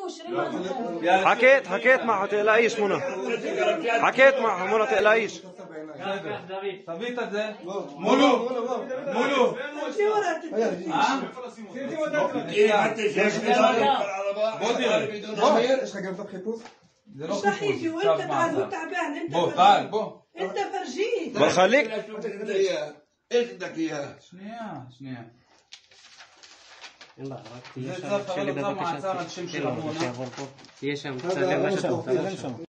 حكيت معه تقلقيش منى. حكيت معه منى تقلقيش. תביא את זה. מולו. בוא תראה. יש לך גם את חיפוש? זה לא مش رح يجي وانت تعبان انت בוא, تعال, بוא. انت فرجيه بخليك ايش بدك اياها؟ שנייה. يلا זה צו מעצר אנשים של עמונה. תהיה שם, תצלם מה שאתה רוצה.